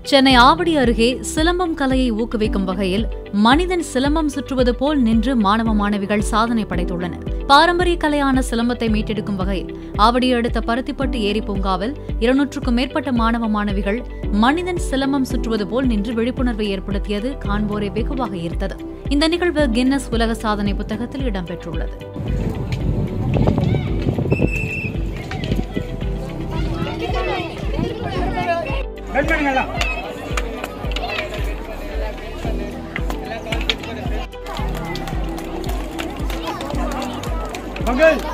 சென்னை ஆவடி அருகே சிலம்பம் கலையை ஊக்குவிக்கும் வகையில் மனிதன் சிலம்பம் சுற்றுவது போல் நின்று மாணவ மாணவிகள் சாதனை படைத்துள்ளனர். பாரம்பரிய கலையான சிலம்பத்தை மீட்டெடுக்கும் வகையில் ஆவடி அடுத்த பருத்திப்பட்டு ஏரி பூங்காவில் 200க்கும் மேற்பட்ட மாணவ மாணவிகள் மனிதன் சிலம்பம் சுற்றுவது போல் நின்று விழிப்புணர்வை ஏற்படுத்தியது காண்போரை வெகுவாக ஈர்த்தது. இந்த நிகழ்வு கின்னஸ் உலக சாதனை புத்தகத்தில் இடம்பெற்றுள்ளது. Okay.